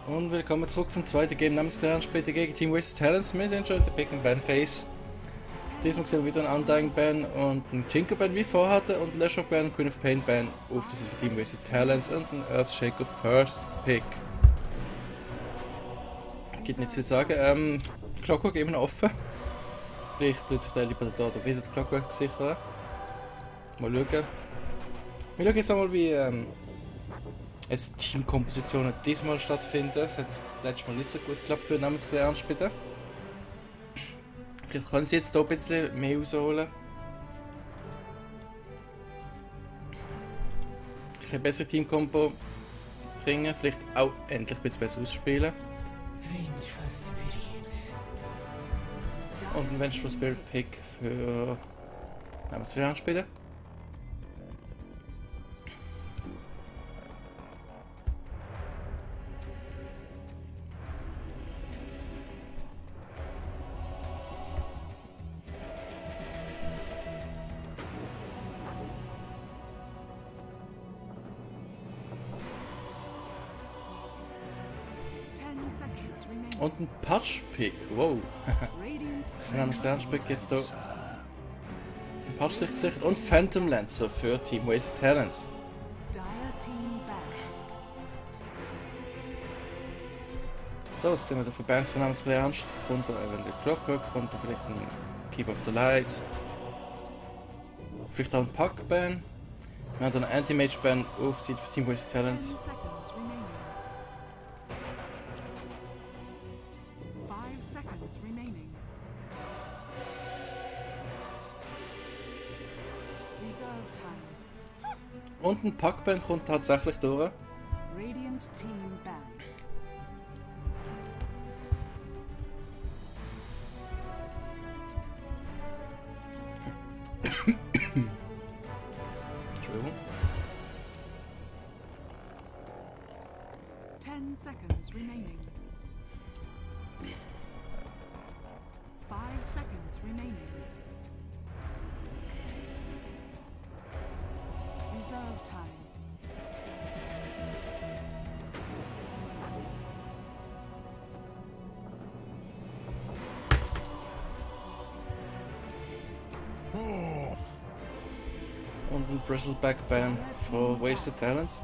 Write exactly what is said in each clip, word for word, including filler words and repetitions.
Und willkommen zurück zum zweiten Game namens Später gegen Team Wasted Talents. Wir sind schon in der Pick and Ban Phase. Diesmal sehen wir wieder einen Undying Ban und einen Tinker Ban wie vorher hatte und Lashrock Ban und Queen of Pain Ban auf das Team Wasted Talents und einen Earthshaker First Pick. Gibt nichts zu sagen. Ähm, Clockwork immer noch offen. Vielleicht tut sich der Libertador wieder die Clockwork sichern. Mal schauen. Wir schauen jetzt einmal, wie ähm, jetzt Teamkompositionen diesmal stattfinden. Das hat letztes Mal nicht so gut geklappt für Namensklärungsspiele. Vielleicht können sie jetzt hier ein bisschen mehr rausholen. Ein bessere Teamkombo bringen, vielleicht auch endlich ein bisschen besser ausspielen. Und ein Vengeful Spirit Pick für Namensklärungsspiele. Und ein Patch-Pick, wow. Wir haben das Lernspick jetzt hier ein Patch sich gesichert und Phantom Lancer für Team Wasted Talents. So, was sehen wir da für Bands von namens Ernst? Kommt da eventuell Clockwork, kommt da vielleicht ein Keep of the Lights. Vielleicht auch ein Pack-Ban. Wir haben da einen Anti-Mage-Ban auf Seite für Team Wasted Talents. Und ein Packband kommt tatsächlich durch. Radiant Team Ban. Entschuldigung. Ten seconds remaining. Five seconds remaining. Reserve time. Und ein Bristleback Ban für Wasted Talents.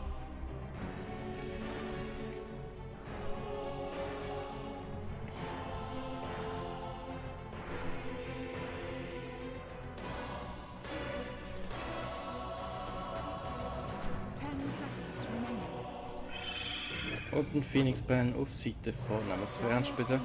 Und ein Phoenix Ban auf Seite von namens Ernst, bitte.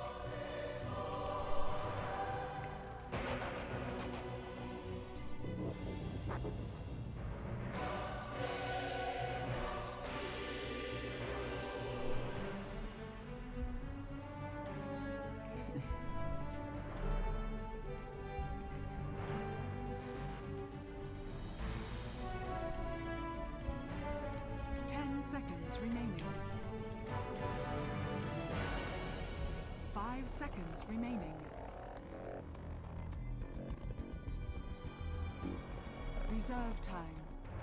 Ten seconds remaining. Five seconds remaining. Reserve time.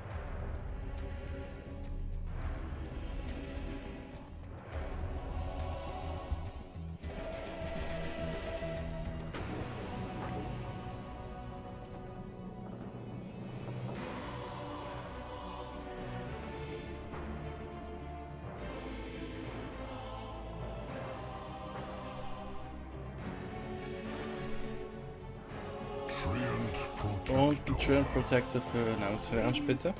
Und ein Treant Protector für namens Ernst, bitte.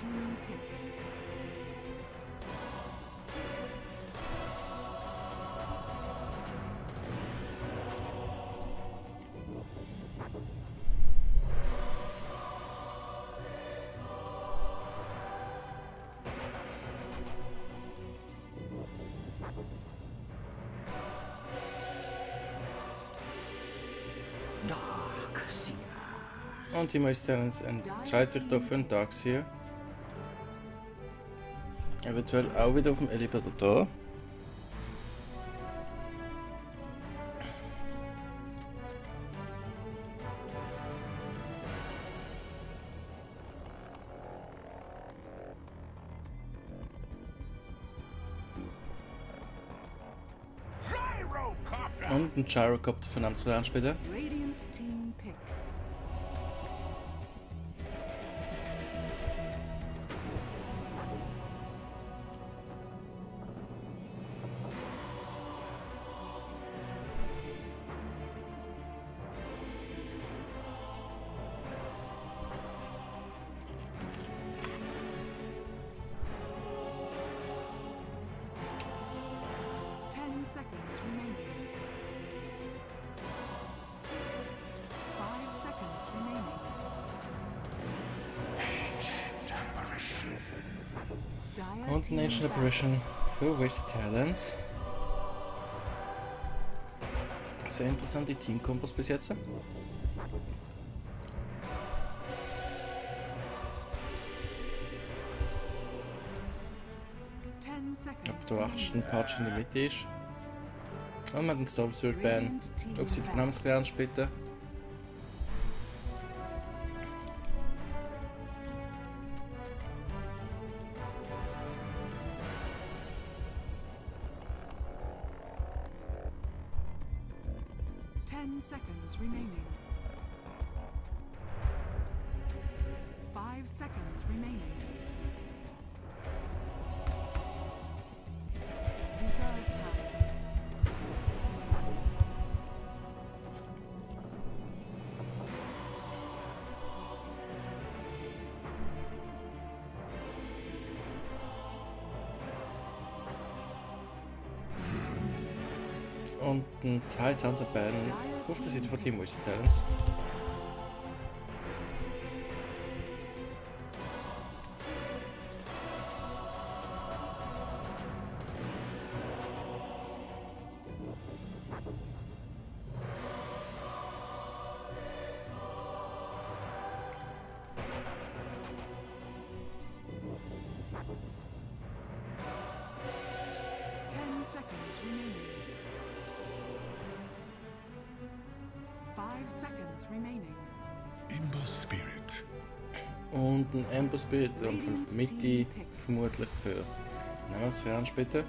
Und Team Wasted Talents entscheidet sich da für einen Darkseer. Eventuell auch wieder auf dem Libertador. Und ein Gyrocopter für Namens lernen später. Radiant team pick. Ten seconds remaining. Five seconds remaining. Dire Und ein team Ancient back. Apparition für Wasted Talents. Sehr interessante Teamkombos bis jetzt. Ten seconds Ob der achtsten remaining. Patch in der Mitte ist. Und wir haben den Stormsword Ban Radiant team auf Seite von back. Namens lernen später. Ten seconds remaining. Five seconds remaining. Reserve time. Und ein Tidehunter Ban auf der Seite von Team Wasted Talents. Ten seconds remaining. Five seconds remaining. Ember Spirit. Und ein Ember Spirit und von der Mitte vermutlich für Namens lernen später.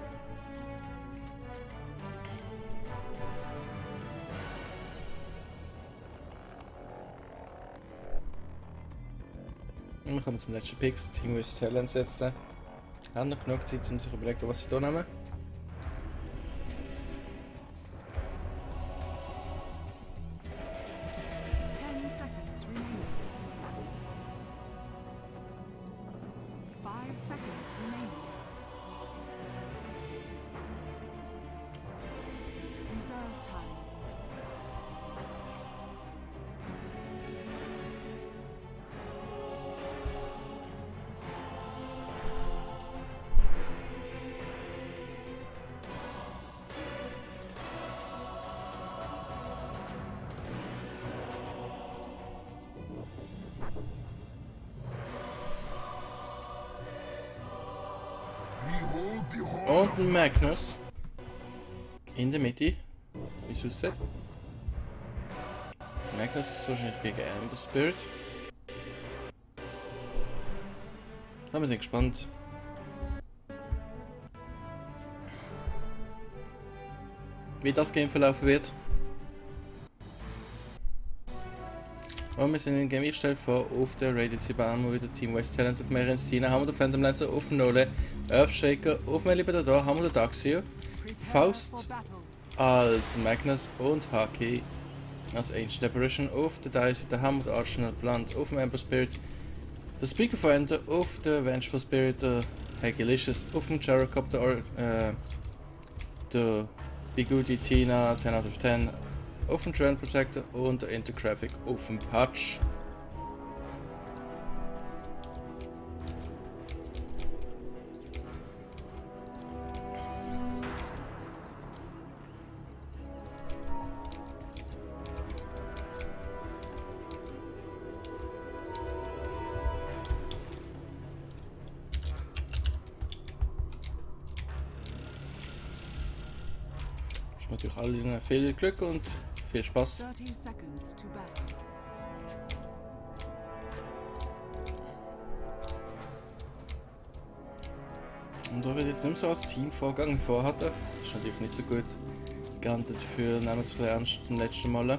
Und wir kommen zum letzten Picks, Team Wasted Talents setzen. Haben noch genug Zeit, um sich zu überlegen, was sie hier nehmen. Ten seconds remaining. Five seconds remaining. Reserve time. Behold the horn. Und ein Magnus in der Mitte, wie es aussieht. Magnus wahrscheinlich gegen Ember Spirit. Da sind wir gespannt. Wie das Game verlaufen wird. Und wir sind in Game eingestellt von auf der Radiant Cyber Armor wieder Team Wasted Talents auf mehreren Szenen. Haben wir den Phantom Lancer auf dem Nole, Earthshaker auf dem Libertador, haben wir den Darkseer, Prepare Faust for battle. als Magnus und Haki als Ancient Apparition auf der Dice. Da haben wir den Arsenal Blunt auf dem Ember Spirit, der Speaker for Ender auf der Vengeful Spirit, der Hagilicious auf dem Gyrocopter, äh, der Bigudi Tina ten out of ten auf dem Trend Protector und der Intergraphic auf dem Patch. Ich wünsche natürlich allen viel Glück und viel Spaß. Thirty seconds to battle. Und da wird jetzt nicht mehr so als Team vorgegangen wie vorher. Das ist natürlich nicht so gut. gehandelt für, nehmen wir es ein bisschen ernst, zum letzten Mal.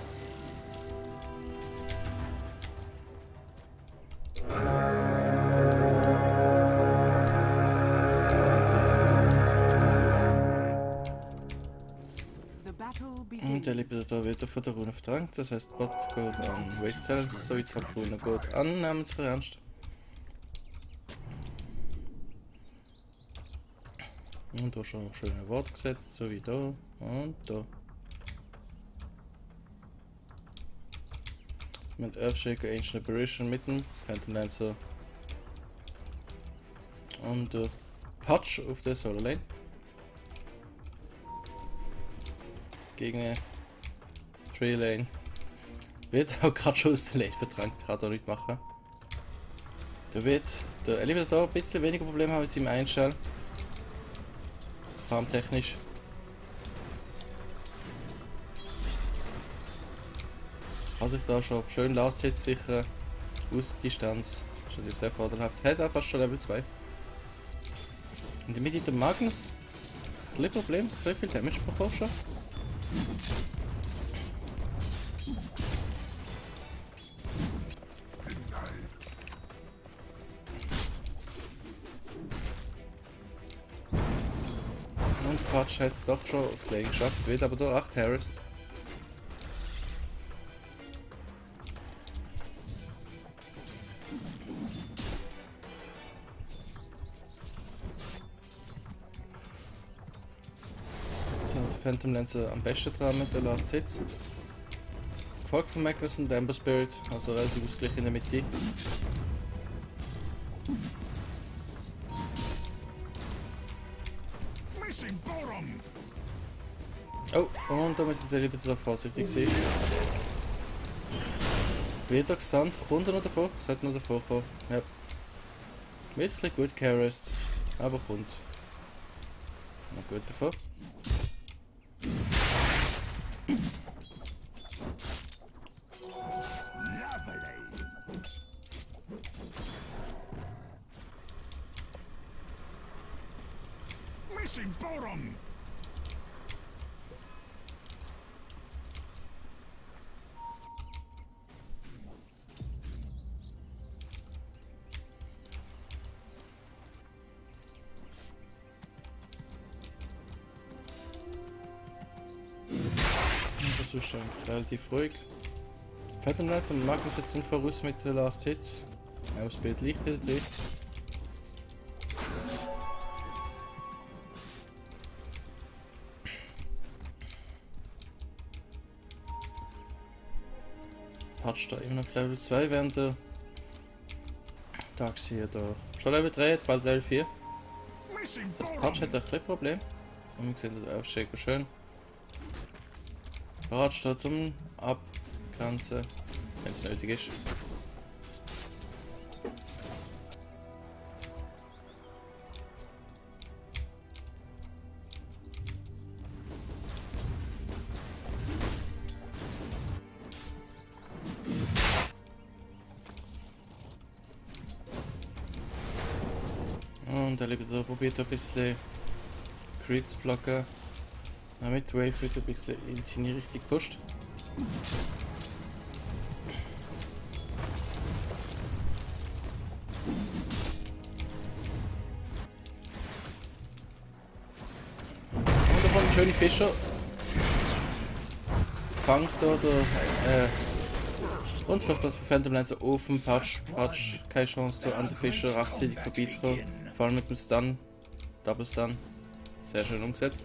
The battle Und der begins. liegt da wieder von der Rune verdrängt, das heißt Bot geht an Waste Silence, so wie die Rune geht an, nehmen wir es ein bisschen ernst. Und da schon schöne Wort gesetzt, so wie da und da. Mit Earthshaker, Ancient Apparition mitten, Phantom Lancer und äh, Patch auf der Solar Lane. Gegen Tree Lane. Wird auch gerade schon aus der Lane verdrängt, kann da nicht machen. Da wird der Elevator da ein bisschen weniger Probleme haben mit seinem Einstellen. Farmtechnisch. Kann sich da schon schön Last Hits sichern. Aus der Distanz. Das ist natürlich sehr vorteilhaft. Hat auch fast schon Level zwei. In der Mitte der Magnus. Ein bisschen Problem, ein bisschen viel Damage bekommen schon. Und Patch hat es doch schon auf die Lane geschafft, wird aber da acht Harris. Phantom Lancer am besten dran mit der Last Hits. Gefolgt von Magnus und Ember Spirit, also relativ ausgleich in der Mitte. Oh, und da müssen sie lieber wieder vorsichtig sein. Wieder gesandt, kommt er noch davor? Sollte noch davor kommen. Ja. Wirklich gut geharrest, aber kommt. Noch gut davor. Missing bottom. Das ist schon relativ ruhig. Phantom Lancer und Magnus jetzt sind voraus mit den Last Hits. Aufs Bild liegt er drin. Patch da immer noch Level zwei, während der Dax hier da schon Level drei hat, bald Level vier. Das heißt, Patch hat ein kleines Problem. Und wir sehen den Earthshaker schön. Patch da zum Abgrenzen, wenn es nötig ist. Und der Liberator probiert ein bisschen Creeps zu blocken, damit Wave wird ein bisschen in seine Richtung pusht. Und da kommt ein schöner Fischer. Fangt da der äh, uns fast für Phantom Lancer auf dem Patch. Patch, keine Chance da an den Fischer rechtzeitig vorbeizukommen. Vor allem mit dem Stun, Double Stun. Sehr schön umgesetzt.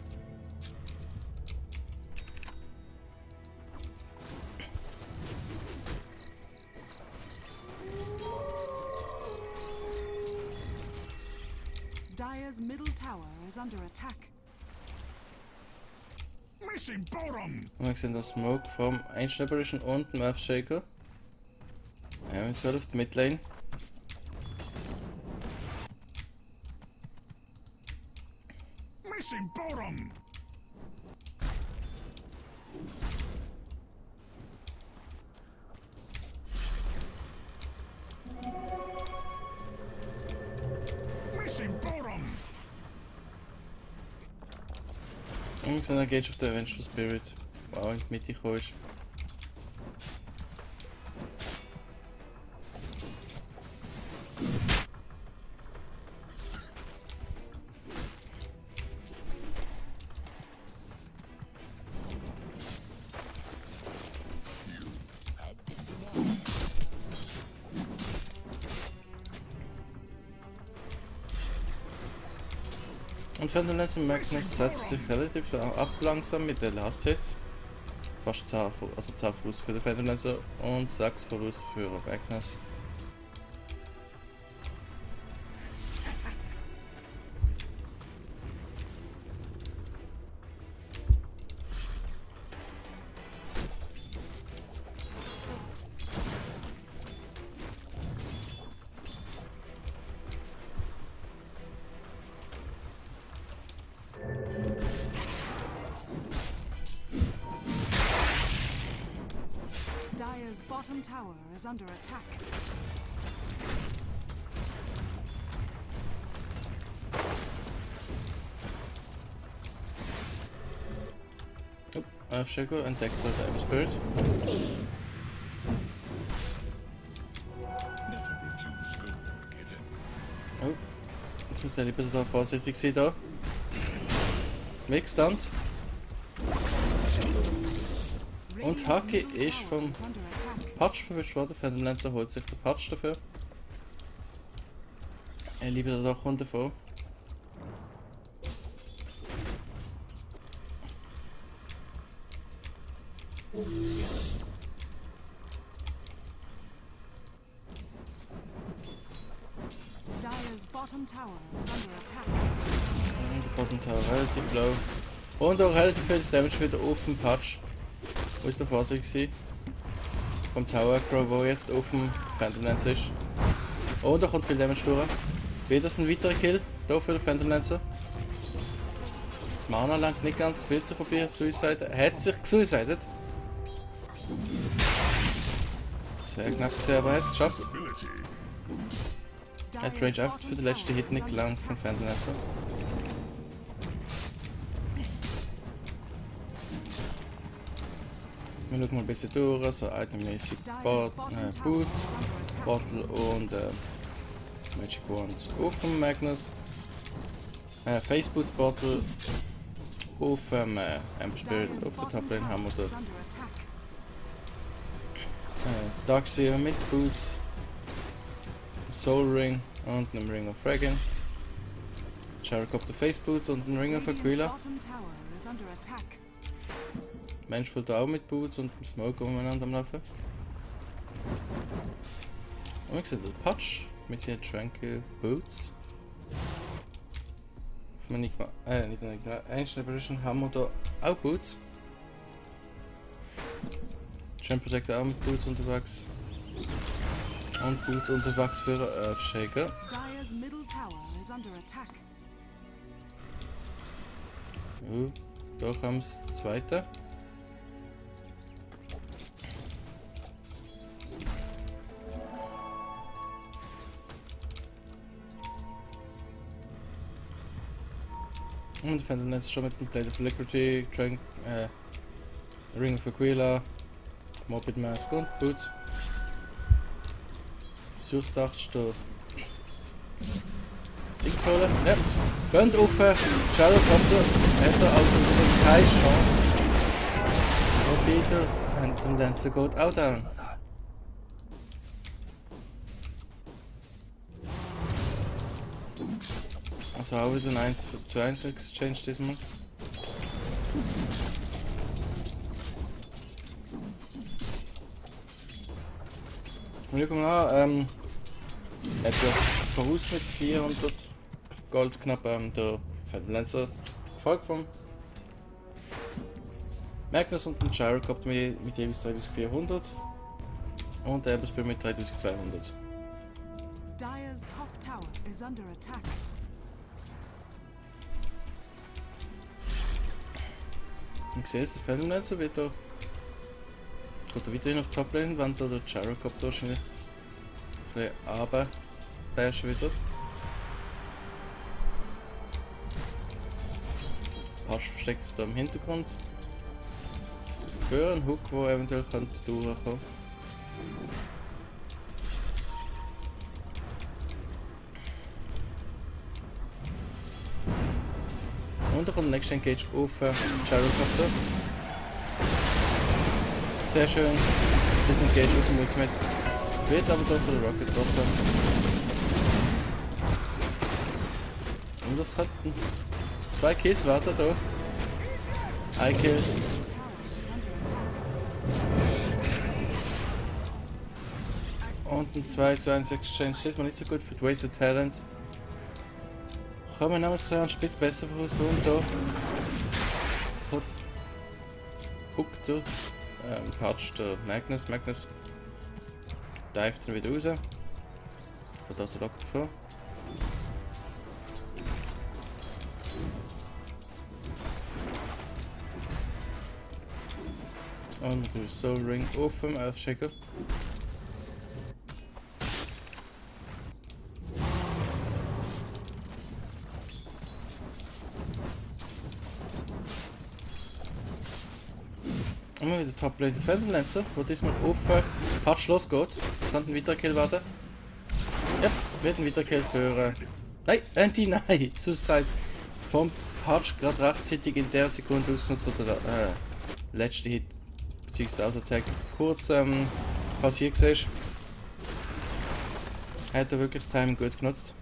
Dire's middle tower is under attack. Missing bottom. Und wir sehen das Smoke vom Ancient Apparition und dem Earthshaker. Eventuell auf die Midlane. Missing bottom. Missing bottom. Und wir sehen einen Gage of the Avengeful Spirit, der auch in die Mitte gekommen ist. Und wenn du nicht so Magnus setzt sich relativ ab langsam mit den Last Hits. Fast zehn, also zehn voraus für den Fenderlancer und sechs voraus für Magnus. Dire's bottom tower is under attack. Oh, Earthshaker entdeckt bei der Evil Spirit. Oh, jetzt muss der lieber da vorsichtig sein da. Wegstand. Und Haki ist vom Patch verwischt worden. Fenderlancer holt sich den Patch dafür. Er liebt da doch runter vor. Dire's bottom tower is under attack. Und der Bottom Tower relativ low. Und auch relativ viel Damage wieder auf dem Patch. Wo ist der vorsichtig gewesen? Vom Tower Crow, wo jetzt auf dem Phantomlancer ist. Oh, da kommt viel Damage durch. Wieder ein weiterer Kill. Hier für den Phantomlancer. Das Mana langt nicht ganz viel zu probieren. Suicide. Er hat sich gesuicidet. Das wäre knapp gewesen, aber er hat es geschafft. Er hat Range einfach für den letzten Hit nicht gelangt vom Phantomlancer. Wir schauen mal ein bisschen durch, so itemmäßig Bot, äh, Boots, Bottle und äh, Magic Wand auf dem Magnus. Äh, Face Boots Bottle auf dem äh, Ember Spirit, auf der Top Lane haben wir da. Äh, Darkseer mit Boots, Soul Ring und einem Ring of Fragging. Gyrocopter Face Boots und ein Ring of Aquila. Mensch fällt da auch mit Boots und dem Smoke umeinander am Laufen. Und wir sehen den Patch mit seinen Tranquil Boots. Auf dem Enigma, äh, nicht Enigma, Ancient Apparition haben wir da auch Boots. Champ Protector auch mit Boots unterwegs. Und Boots unterwegs für Earthshaker. Dire's middle tower is under attack. Uh, da haben wir das zweite. Und wir finden jetzt schon mit dem Blade of Liquidity, Trank, äh, Ring of Aquila, Morbid Mask und Boots. Suchst du Ding zu holen? Ja. Gönnt auf Gyrocopter, hat er also wieder keine Chance. Und wieder Phantom Lancer geht auch down. Also auch wieder ein eins zu eins Exchange diesmal. Wir schauen mal an, ähm, er hat ja voraus mit vierhundert Gold knapp ähm, der Fenderlancer gefolgt vom Magnus und den Gyrocopter mit, mit jeweils dreitausendvierhundert und der Everspear mit dreitausendzweihundert. Dire's top tower is under attack. Und sehe jetzt, der Fenderlancer wird da geht er weiterhin auf die Toplane, wenn da der Gyrocopter wahrscheinlich ein bisschen runterbashen wieder. Patch versteckt sich da im Hintergrund. Für einen Hook, der eventuell könnte durchkommen. Und dann kommt der nächste Engage auf äh, Gyrocopter. Sehr schön. Das Engage aus dem Ultimate. Wird aber da von der Rocket getroffen. Und das könnten zwei Kills warten da. Ein Kill. Und ein zwei zu eins Exchange. Das ist mal nicht so gut für die Wasted Talents. Kommen wir noch ein Spitz besser voraus und da. Hook da. Ähm, Patch der Magnus. Magnus dive dann wieder raus. Und da so Lock davor. Und der Soul Ring auf dem Earthshaker. Und wir wieder Top-Lane der Phantom Lancer, wo diesmal auf äh, Patch losgeht. Das könnte ein weiterer Kill werden. Ja, wird ein weiterer Kill für... Äh, nein, Anti, nein! Suicide vom Patch gerade rechtzeitig in der Sekunde ausgenutzt, wo der äh, letzte Hit bzw. Auto-Attack kurz ähm, passiert war. Hat er wirklich das Timing gut genutzt.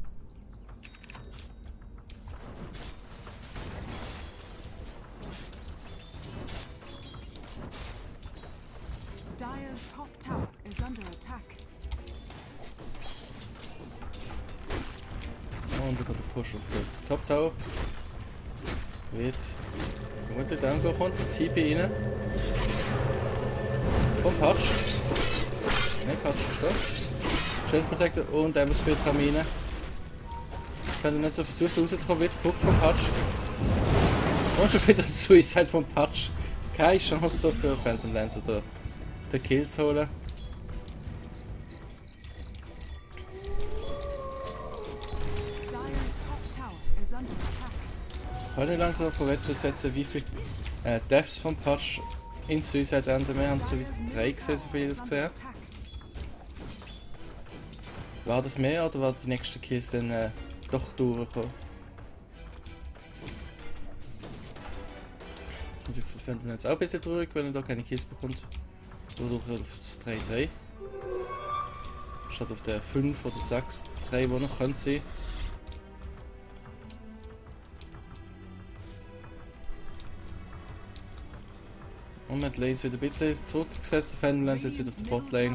Dire's top tower is under attack. Und da kommt der Push auf den Top Tower. Wird vermutlich dann kommt der T P rein. Vom Patch. Ne, Patch ist da. Shield Protector und Ember Spirit kam rein. Kann er nicht so versuchen rauszukommen, wird geguckt vom Patch. Und schon wieder ein Suicide vom Patch. Keine Chance da für Phantom Lancer da den Kill zu holen. Ich kann nicht langsam von Wetter setzen, wie viel äh, Deaths vom Patch in Suicide enden. Wir haben so wie drei gesehen, so viel ich das gesehen habe. War das mehr oder war die nächste Kills dann äh, doch durchgekommen? Und ich finde jetzt auch ein bisschen traurig, wenn er da keine Kills bekommt. Dadurch auf das drei drei. Statt auf der fünf oder sechs drei, die noch können sein. Und mit Lanes wieder ein bisschen zurückgesetzt. Der Phantom Lancer ist wieder auf der Botlane.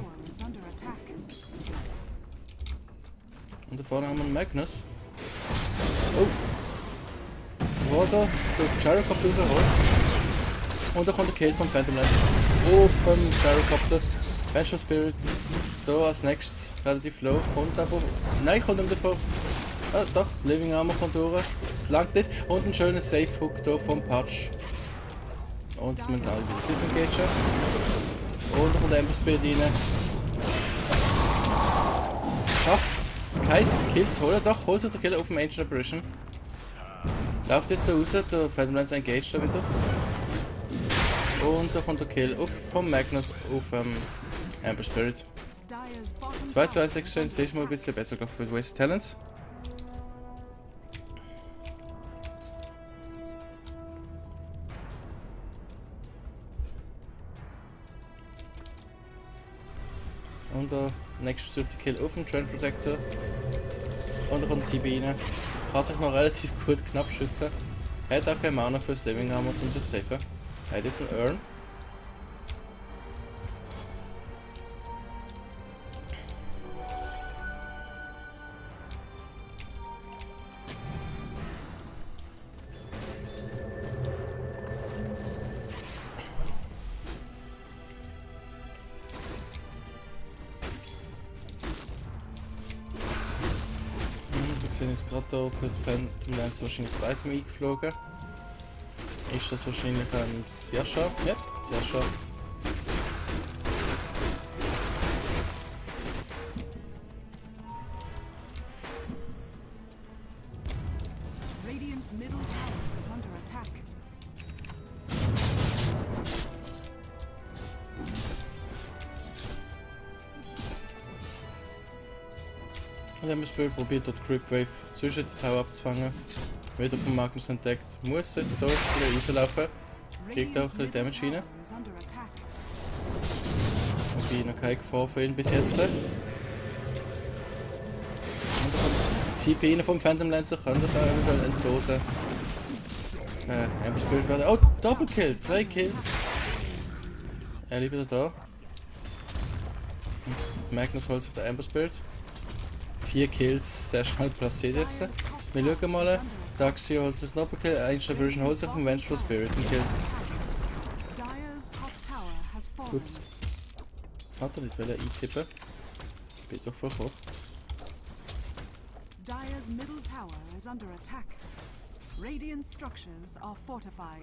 Und da vorne haben wir einen Magnus. Oh! Wo da der Gyrocopter rausholt. Und da kommt der Kill vom Phantom Lancer. Oh, vom Gyrocopter. Vengeful Spirit. Da als nächstes relativ low. Kommt aber. Nein, kommt nicht davor. Ah, doch, Living Armor kommt durch. Das langt nicht. Und ein schöner Safe Hook hier vom Patch. Und das Mental wieder disengagen. Und da kommt Ember Spirit rein. Schafft es keinen Kill zu holen. Doch, holt sich der Kill auf dem Ancient Apparition. Läuft jetzt da raus, der Phantom Lancer engaged da wieder. Und da kommt der Kill auf vom Magnus auf ähm, Ember Spirit. zwei zu eins Exchange, sehe ich mal ein bisschen besser für die Wasted Talents. Und der nächste versucht der Kill auf dem Trend Protector. Und da kommt der T B rein. Kann sich noch relativ gut knapp schützen. Er hat auch keine Mana für das Living Armor, um sich zu safen. Er hat jetzt einen Urn. Wir sehen jetzt gerade hier für die Phantom Lancer wahrscheinlich das Item eingeflogen. Ist das wahrscheinlich ein Yasha? Ja, das Yasha. Radiant's middle tower is under attack. Und Ember Spirit probiert dort Creep Wave zwischen die Tower abzufangen. Wieder von Magnus entdeckt. Muss jetzt dort wieder rauslaufen. Kriegt auch ein bisschen Damage rein. Okay, noch keine Gefahr für ihn bis jetzt. Und T P rein vom Phantom Lancer kann das auch eventuell enttoten. Äh, Ember Spirit werden. Oh, Double Kill! Drei Kills! Er ist wieder da. Magnus holt sich der Ember Spirit. Vier Kills, sehr schnell platziert jetzt. Wir schauen mal. Darkseer holt sich Double Kill, Ancient Aberration holt sich vom Vengeful Spirit einen Kill. Ups. Hat er nicht wollen eintippen. Bin doch vorgekommen. Dire's middle tower is under attack. Radiant structures are fortified.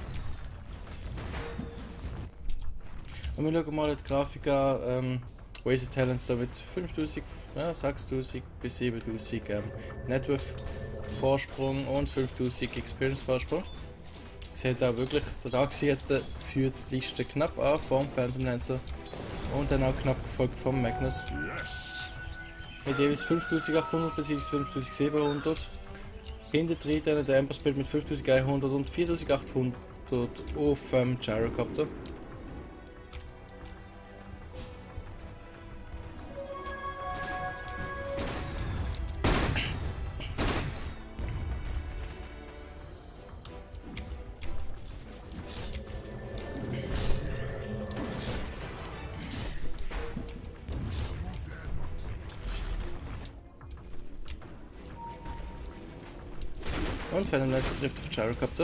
Und wir schauen mal die Grafik an. Ähm, Wasted Talents da mit fünftausend, ja, sechstausend bis siebentausend ähm, Networth Vorsprung und fünftausend Experience Vorsprung. Sieht auch wirklich, der Darkseer jetzt äh, führt die Liste knapp an vom Phantom Lancer und dann auch knapp gefolgt vom Magnus. Mit jeweils fünftausendachthundert bis fünftausendsiebenhundert. Hinter drin dann der Ember Spirit mit fünftausendeinhundert und viertausendachthundert auf ähm, Gyrocopter. Und Phantom Lancer trifft auf Gyrocopter.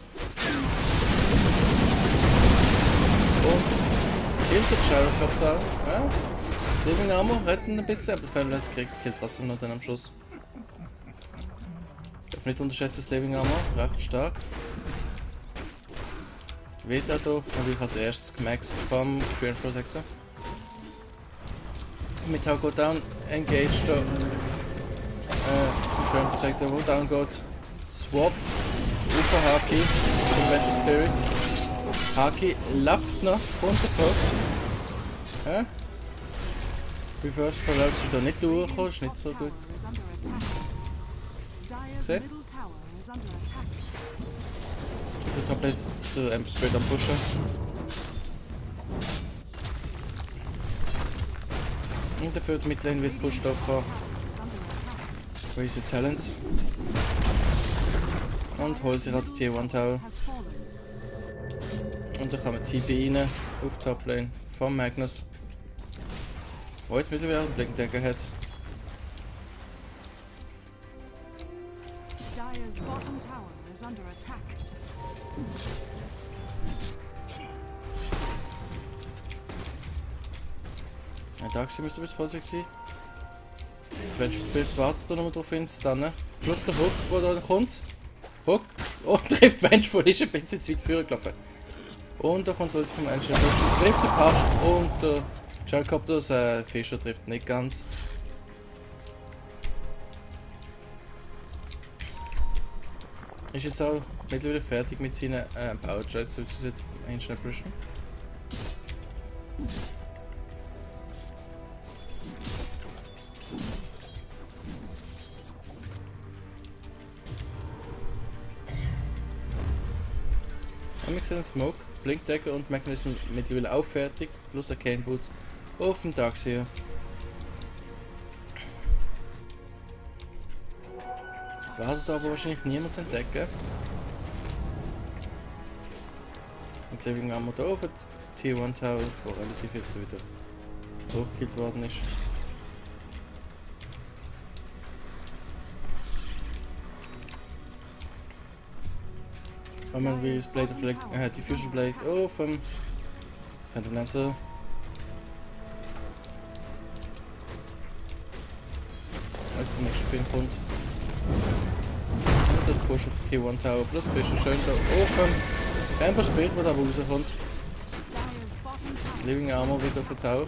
Und killt der Gyrocopter. Ja. Living Armor retten ein bisschen, aber Phantom Lancer kriegt killt trotzdem noch dann am Schluss. Darf nicht unterschätzen, das Living Armor, recht stark. Wird auch hier natürlich als erstes gemaxt vom Experience Protector. Mit How Go Down engaged da. Äh, Experience Protector, wo down geht. Swap auf Haki zum Vengeful Spirit. Haki lappt noch runtergefolgt. Hä? Reverse Prolapse ist da nicht durchgekommen, ist nicht so gut. Gesehen? Der Top jetzt der Ember Spirit am Pushen. Und dafür die Midlane wird pushed auf Wasted Talents. Und holt sich auch die Tier eins Tower. Und dann kann man T P rein auf die Toplane von Magnus. Wo jetzt mittlerweile auch einen Blickdecker hat. Dire's bottom tower is under attack. Ja, Darkseer müsste bis vorsichtig sein. Vengeful Spirit wartet da nochmal drauf hin zu stunnen. Plus der Hook, der da kommt. Hook. Oh, trifft Vengeful, ist ein bisschen zu weit vorgelaufen gelaufen. Und da kommt sollte vom Ancient Aberration. Trifft der Past und der Gyrocopter, der Fischer trifft nicht ganz. Ist jetzt auch mittlerweile fertig mit seinen äh, Power Trades, so ist das jetzt Ancient Aberration. Wir sehen Smoke, Blinkdecker und Magnus mittlerweile auch fertig, plus Arcane Boots auf dem Darkseer. Wartet aber wahrscheinlich niemand zu entdecken. Und Living Armor da oben, Tier eins Tower, wo relativ jetzt wieder hochgekillt worden ist. Und man will das Blade of Leg äh, die Fusion Blade auf dem Phantom Lancer. Als der nächste Spin kommt. Und der Push auf Tier eins Tower plus Fischer schön da oben. Kein paar Spirit, wo da rauskommt. Living Armor wieder auf der Tower.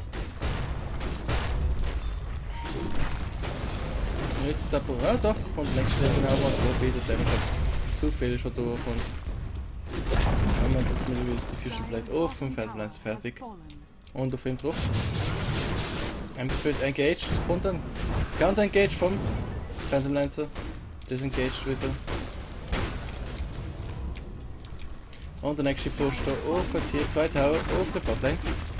Und jetzt aber, ja doch, und nächste Living Armor, wo wieder Damage zu viel schon durchkommt. Haben wir das mittlerweile die Fusion Blade auf und Phantom Lancer fertig. Und auf ihn drauf. Einfach wird engaged, kommt dann. Counter engaged vom Phantom Lancer. Disengaged wieder. Und der nächste Push da auf hier zwei Tower auf der Botlane.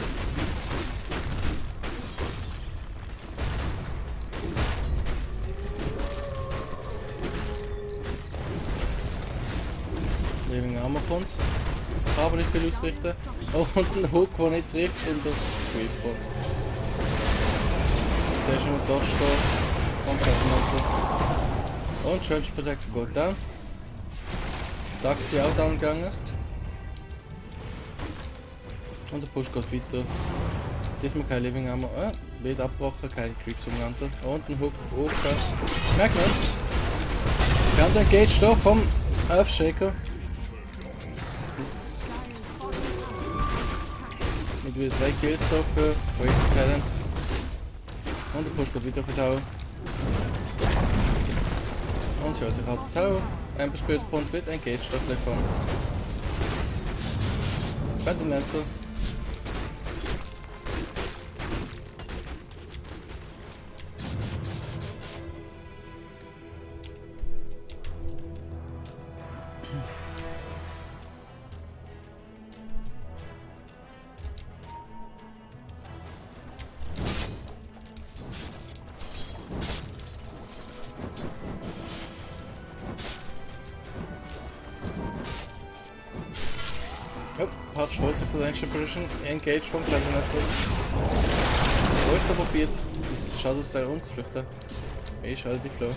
Living Armor kommt. Kann aber nicht viel ausrichten. Oh, und ein Hook, der nicht trifft und das Creep kommt. Sehr schön mit Dodge da. Und Phantom Und Trench Protector geht down. Taxi auch down gegangen. Und der Push geht weiter. Diesmal kein Living Armor. Äh, wird abgebrochen, keine Creeps umgenannt. Und ein Hook hoch. Magnus. Counter Engage da vom Earthshaker. Mit wieder drei Kills da für Wasted Talents. Und der Push geht wieder auf den Tower. Und sie hat sich halt den Tower. Ein später kommt wird Engage da gleich vom Phantom Lancer. Oh, Patch holt sich die nächste Position, Engage vom Phantom Lancer. Wo ist er probiert, das Shadow Style umzuflüchten? Er ist relativ low.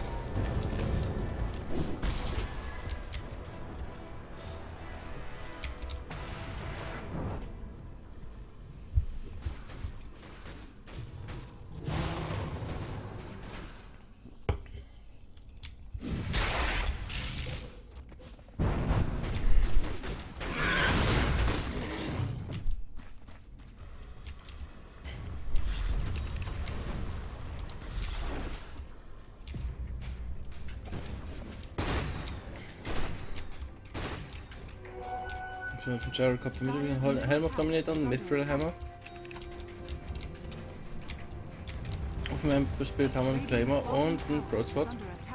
So, von Jared kommt der Mittel Helm auf Dominator und Mithril Hammer. Auf dem Emperor Spirit haben wir einen Claimer und einen Broadsword.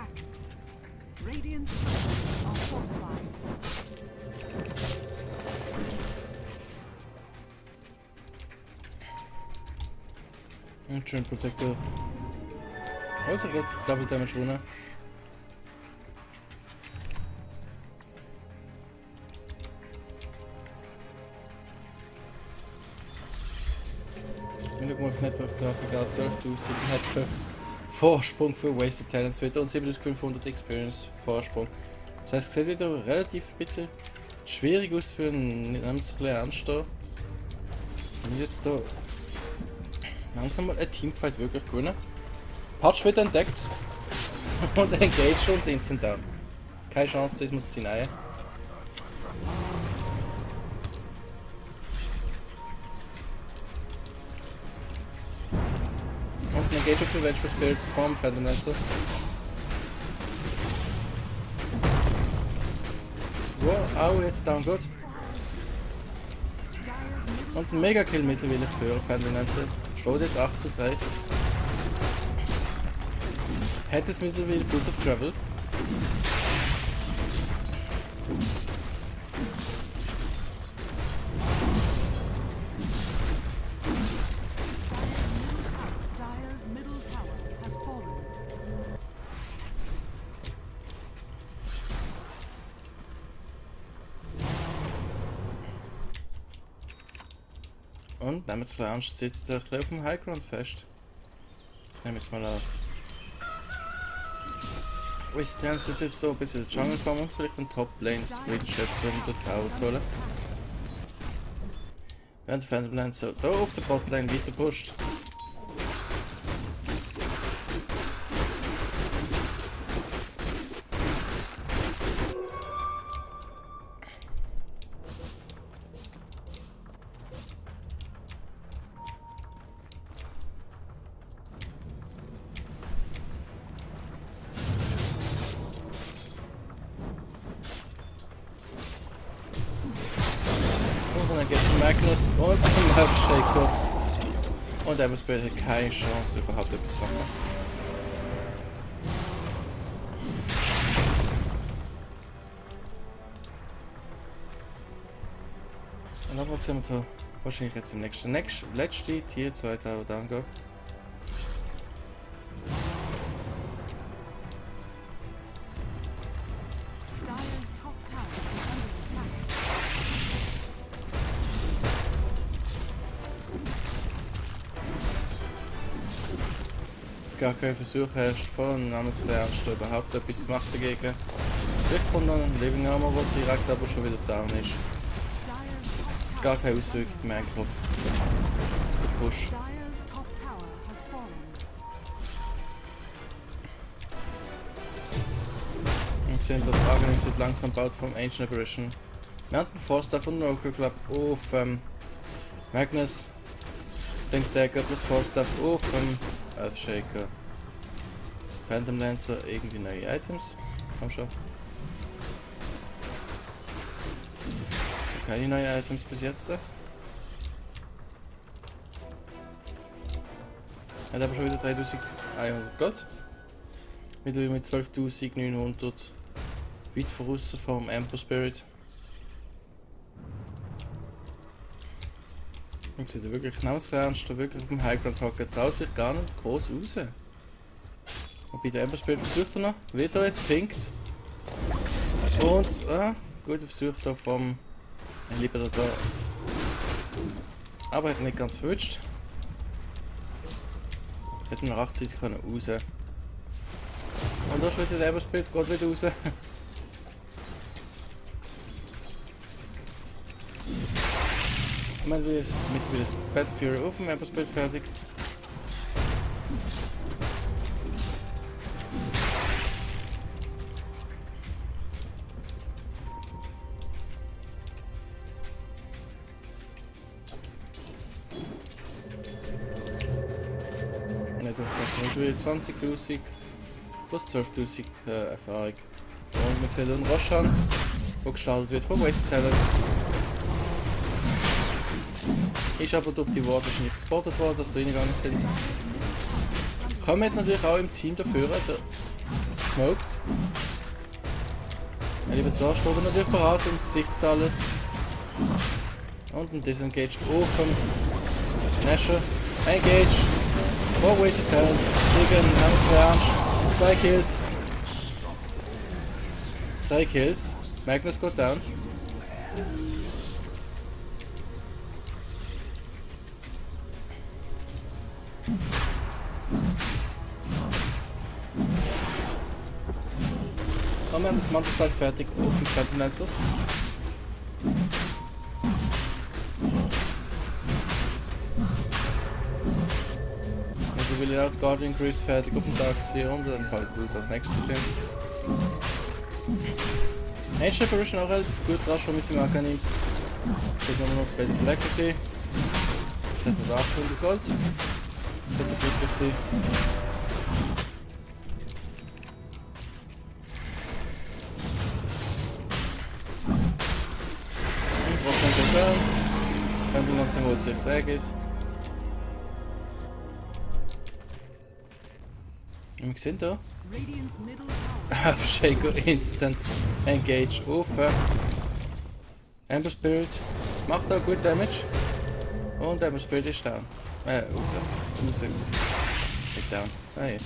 Und schön Protector. Oh, es hat Double Damage runter. Wir schauen auf Network Grafik an, zwölftausend Network Vorsprung für Wasted Talents wieder und siebentausendfünfhundert Experience Vorsprung. Das heißt, es sieht wieder relativ ein bisschen schwierig aus für einen, nicht ein bisschen ernst da. Und jetzt da langsam mal ein Teamfight wirklich gewinnen. Patch wird entdeckt und engaged und instant down. Keine Chance, das muss sie hinein. Und ein Engage auf den Vengeful Spirit vom Phantom Lancer. Wow, au, jetzt down gut. Und ein Mega-Kill mittlerweile für Phantom Lancer. Steht jetzt acht zu drei. Hat jetzt mittlerweile Boots of Travel. Und nehmen wir jetzt gleich Angst, sitzt der auf dem Highground fest. Nehmen wir jetzt mal auf. Wasted Talents wird jetzt so ein bisschen in den Jungle kommen und vielleicht einen Top-Lane Switch jetzt um den Tower zu holen. Während der Phantom Lancer da auf der Botlane weiter pusht. Und dann gibt es Magnus und einen Earthshaker. Und Ember Spirit hat keine Chance, überhaupt etwas zu machen. Und aber sehen wir da wahrscheinlich jetzt im nächsten, nächsten letzte Tier zwei Tower Down gehen. Dire's top tower is under attack. Gar kein Versuch erst von Namenslernst überhaupt etwas zu machen dagegen. Vielleicht kommt noch ein Living Armor, der direkt aber schon wieder down ist. Dire's top tower Gar keine Auswirkung mehr auf den Push. Dire's top tower has fallen. Wir sehen, dass Aghanim sich langsam baut vom Ancient Apparition. Wir hatten Forstaff und Oracle Club auf ähm, Magnus. Link Dagger plus Forstaff auf ähm, Earthshaker. Phantom Lancer, irgendwie neue Items. Komm schon. Keine neuen Items bis jetzt. Er hat aber schon wieder dreitausendeinhundert Gold. Mittlerweile mit zwölftausendneunhundert. Weit voraus vom Ember Spirit. Und sieht wirklich Namensklärst, wirklich auf dem Highground hocken, traut sich gar nicht groß raus. Und bei der Ember Spirit versucht er noch, wird er jetzt pinkt. Und, ah, guter Versuch da vom Lieber da. Aber er hat nicht ganz verwünscht. Hätten wir rechtzeitig können raus. Und da ist wieder der Ember Spirit, geht wieder raus. Wir haben wieder mit das Battle Fury auf dem Ember Spirit fertig. zwanzigtausend plus zwölftausend äh, Erfahrung. Und wir sehen einen Roshan, der gestartet wird von Wasted Talents. Ist aber durch die Ward wahrscheinlich gespottet worden, dass da reingegangen sind. Kommen wir jetzt natürlich auch im Team dafür, der smoked. Er lieber da steht er natürlich parat und sichtet alles. Und ein Disengage auf dem Nasher. Engage. Four Wasted Talents, gegen Namensklärst, zwei Kills, drei Kills, Magnus geht down. Und wir haben das Mantelstall fertig auf dem Phantom Lancer. Will ich Guardian Cruise fertig auf dem Taxi und dann halt Blues als nächstes zu tun. Ancient Apparition auch relativ gut dran, schon mit seinem Arcanims. Jetzt noch das Battle for Legacy. Das ist noch achthundert Gold. Das sollte glücklich sein. Und Roshan geht down. Phantom Lancer holt sich das Aegis. Wir sehen da. Shaker Instant Engage auf. Ember Spirit macht auch gut Damage. Und Ember Spirit ist down. Äh, raus. Raus. Nicht down. Ah, ja.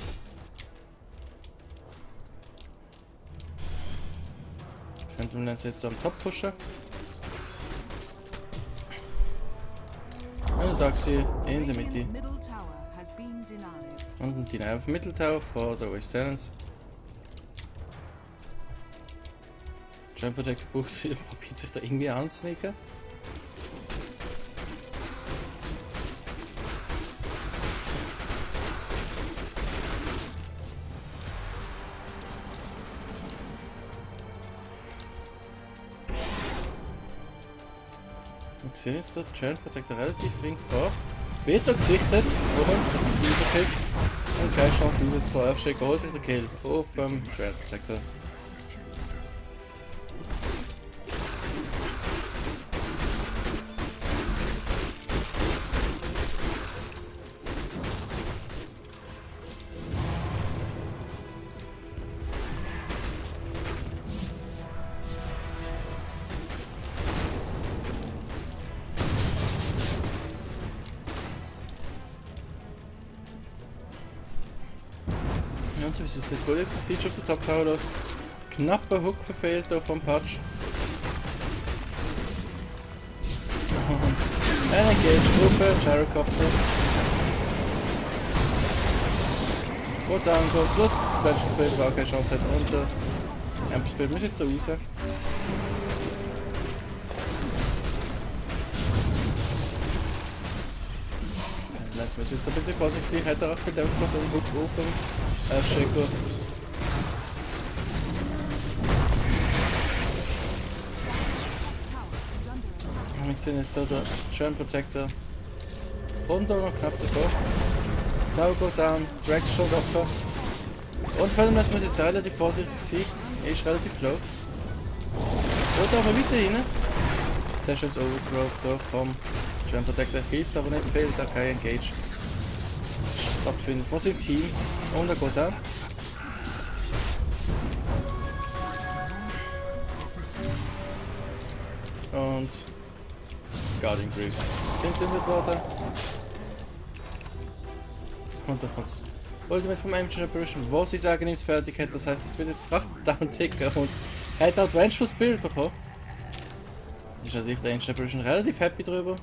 Phantom Lancer jetzt so am Top pushen. Und Taxi in der Mitte. Und die auf dem Mitteltower vor der Wasted Talents. Giant Protector probiert sich da irgendwie anzusneaken. Wir sehen jetzt der Giant Protector relativ flink vor. Wird er gesichtet und rausgekickt. Und keine Chance rauszukommen. Earthshaker holt sich den Kill auf dem ähm, Giant Protector. Ja, und so ist es nicht gut. Jetzt sieht schon auf der Top Tower los. Knapper Hook verfehlt hier vom Patch. Und ein Engage-Gruppe, Gyrocopter. Und dann go plus, Flash verfehlt, war keine Chance hat unter. Ember Spirit muss jetzt da raus. Jetzt muss ich jetzt ein bisschen vorsichtig sein, hätte er auch für den so einen Hook auf dem äh, Shaker. Wir sehen jetzt hier den Churn Protector. Und da noch knapp davor. Tower geht down, Drag schon Opfer. Und vor allem muss ich jetzt relativ vorsichtig sein. Er ist relativ low. Geht aber weiter rein. Sehr schönes Overgrowth hier vom Churn Protector. Hilft aber nicht viel, da kein Engage stattfindet von seinem Team. Und er geht down. Und Guardian Greaves sind zündet worden. Und dann kommt das Ultimate vom Ancient Apparition, wo sie sagen, ihm es fertig hat. Das heißt, es wird jetzt recht down ticken und er hat auch Vengeful Spirit bekommen. Ist natürlich der Ancient Apparition relativ happy drüber.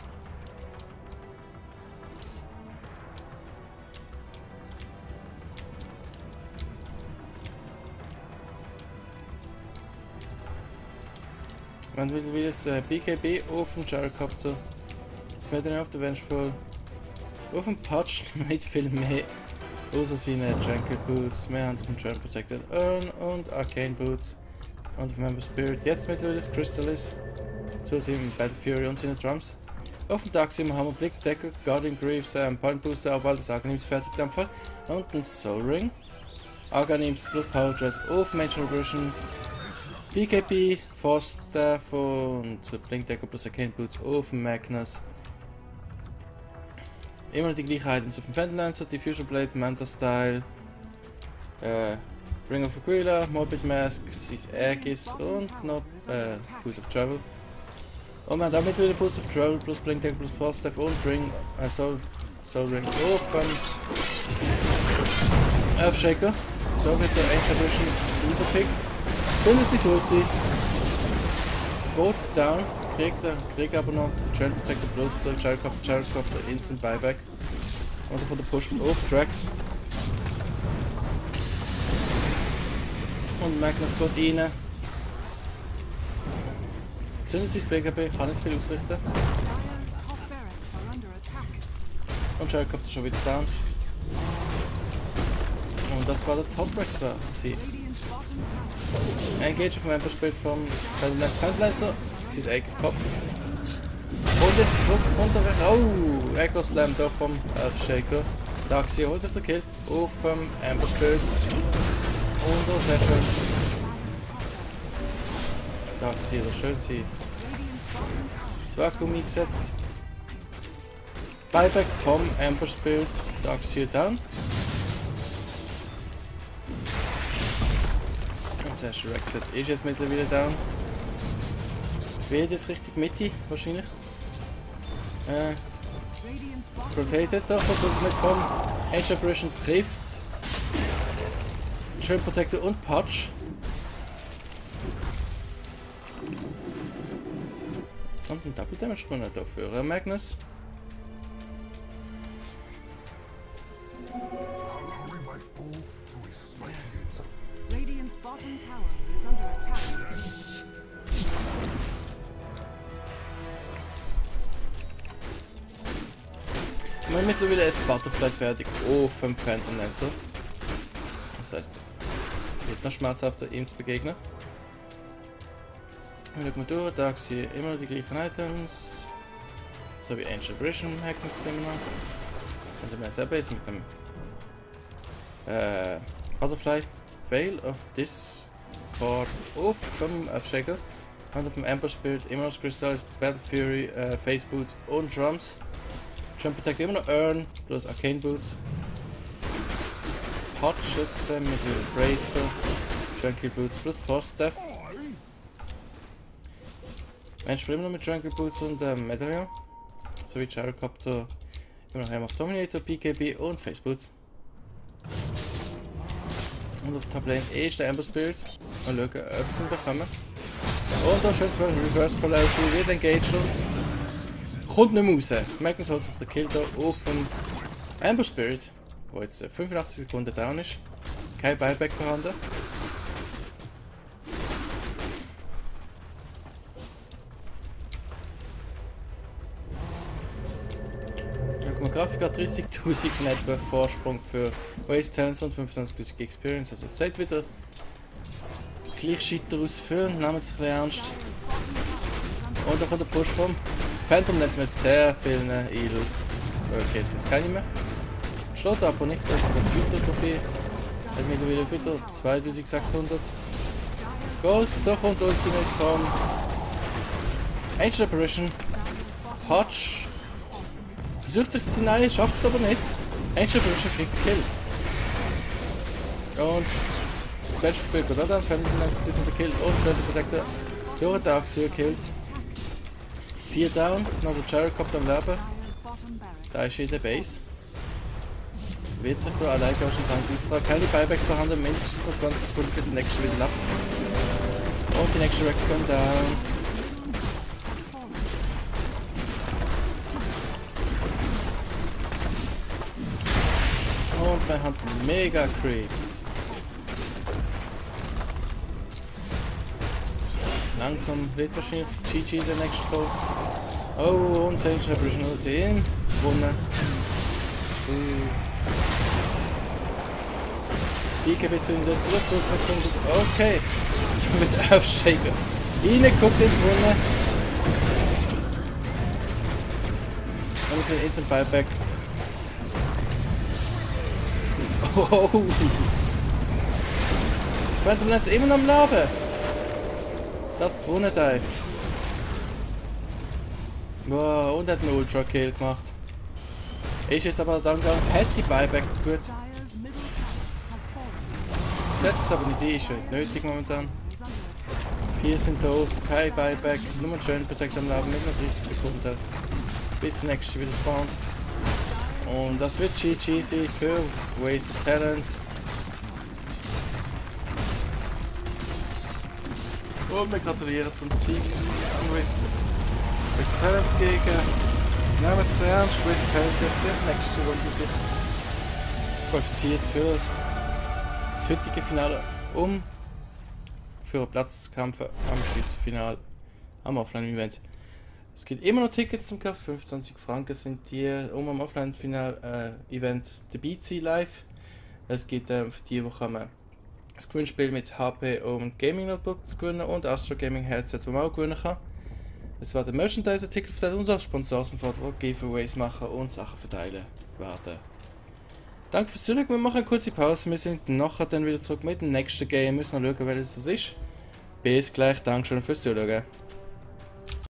Man will wieder das äh, B K B auf dem Gyrocopter. Das wird dann auf der Vengeful. Auf dem Patch nicht viel mehr. Außer seine Tranquil Boots. Wir haben auf dem Churn Protected Urn und Arcane Boots. Und auf Member Spirit jetzt mittlerweile das Crystallis. Zu seinem Battle Fury und seine Drums. Auf dem Daxium haben wir Blick Decker, Guardian Greaves, ähm, Point Booster, aber bald das Arganims fertig in dem Fall. Und ein Soul Ring. Arganims Blood Power Dress auf Major Version. B K B, Force Staff und Blink Decker plus Arcane Boots auf dem Magnus. Immer noch die gleichen Items auf dem Phantom Lancer, Diffusion Blade, Manta Style, äh, Ring of Aquila, Morbid Mask, Sis Aegis und noch äh, Pulse of Travel. Und wir haben damit wieder Pulse of Travel plus Blink Decker plus Force Staff und Ring, äh, Soul, Soul Ring auf ähm, Earthshaker. So wird der Ancient Apparition rausgepickt. Zündet sich Ulti. Geht down. Kriegt er, kriegt aber noch den Churn Protector plus der Gyrocopter, Gyrocopter Instant Buyback. Und dann kommt der Push auf Tracks. Und Magnus geht rein. Zündet sich das B K B, kann nicht viel ausrichten. Und Gyrocopter schon wieder down. Und das war der Top Rex war sie. Engage auf dem Ember Spirit vom Phantom Lancer. Sein Aegis poppt. Und jetzt zurück runter. Oh! Echo Slam da vom Earthshaker. Daxi holt sich den Kill auf dem Ember Spirit. Und oh, sehr schön. Daxi, das schön sie. Das Vakuum eingesetzt. Buyback vom Ember Spirit. Daxi down. Sehr schön, Rexit ist jetzt mittlerweile down. Wird jetzt richtig Mitte, wahrscheinlich. Äh, Rotated da, versucht mit vom Ancient Apparition trifft. Churn Protector und Patch. Und ein Double Damage gewonnen dafür, Magnus. Radiant's bottom tower is under attack. Wir haben mittlerweile ein Butterfly fertig auf dem Phantom Lancer. Das heißt, wird noch schmerzhafter ihm zu begegnen. Wir schauen mal durch, da sehe ich immer noch die gleichen Items. So wie Ancient Apparition Hackens immer noch. Und wir jetzt eben jetzt mit dem äh, Butterfly Veil of Discord auf dem Earthshaker. Und auf dem Ember Spirit immer noch Crystallis, Battle Fury, äh, Face Boots und Drums. Churn Protector immer noch Urn plus Arcane Boots. Hot schützt mit dem Bracer, Tranquil Boots plus Force Staff. Mensch immer noch mit Tranquil Boots und äh, Medallion. Sowie Gyrocopter, immer noch Helm of Dominator, P K B und Face Boots. Und auf der Tabelle ist der Ember Spirit. Mal schauen, ob sie ihn bekommen. Und da schön Reverse Polarity, wird engaged und kommt nicht mehr raus. Magnus hat sich der Kill da auf dem Ember Spirit, wo jetzt fünfundachtzig Sekunden down ist. Kein Buyback vorhanden. Grafik hat dreißigtausend Network Vorsprung für Waste Talents und fünfundzwanzigtausend Experience. Also seht wieder gleich Scheiter ausführen, nehmen es ein bisschen ernst. Und auch der Push vom Phantom Netz mit sehr vielen Ilus. Okay, jetzt sind es keine mehr. Schlägt aber nicht, das ist jetzt weiter Trophäe. Hat mittlerweile wieder zweitausendsechshundert. Gold, doch uns Ultimate vom Ancient Apparition. Hodge. Versucht sich zu nähen, schafft es aber nicht. Ancient Apparition kriegt den Kill. Und das letzte Spiel geht auch dann, Phantom Netz diesmal der Kill und Shelter Protector durch den Axio killt. vier down, noch der Jared kommt am Leben. Da ist in der Base. Wird sich da allein schon Tank austragen. Keine Buybacks vorhanden, mindestens so zwanzig Sekunden bis der nächste wieder lappt. Und die nächste Rex kommt down. Und wir haben mega Creeps. Langsam wird wahrscheinlich das G G der nächste kommen. Oh, und Ancient Apparition hat den gewonnen. I K bezündet, Luftdruck bezündet. Okay. Mit Aufschäger. Reinguckt in die Runde. Und den Instant Buyback. Oh. Phantom Netz immer noch am Leben. Das Brunnendive. Wow, und hat einen Ultra Kill gemacht. Ist jetzt aber dann gegangen, hat die Buyback zu gut. Setzt es aber nicht ein, ist ja nicht nötig momentan. Vier sind tot, kein Buyback, nur ein schön Protect am Leben mit noch dreißig Sekunden. Bis der nächste wieder spawnt. Und das wird G G sein für Wasted Talents. Und wir gratulieren zum Sieg an Wasted Talents gegen. Nehmen es ernst, Wasted Talents jetzt in der nächsten Runde sich qualifiziert für das heutige Finale, um für einen Platz zu kämpfen am Schweizer Finale am Offline-Event. Es gibt immer noch Tickets zum Kauf, fünfundzwanzig Franken sind die, um am Offline-Final-Event äh, dabei zu sein live. Es gibt äh, für die, die kommen, das Gewinnspiel mit H P und Gaming Notebook zu gewinnen und Astro Gaming Headset, das man auch gewinnen kann. Es werden Merchandise-Artikel verteilt und auch Sponsoren, die Giveaways machen und Sachen verteilen werden. Danke fürs Zuschauen, wir machen eine kurze Pause, wir sind nachher dann wieder zurück mit dem nächsten Game, wir müssen noch schauen, welches es ist. Bis gleich, Dankeschön fürs Zuschauen.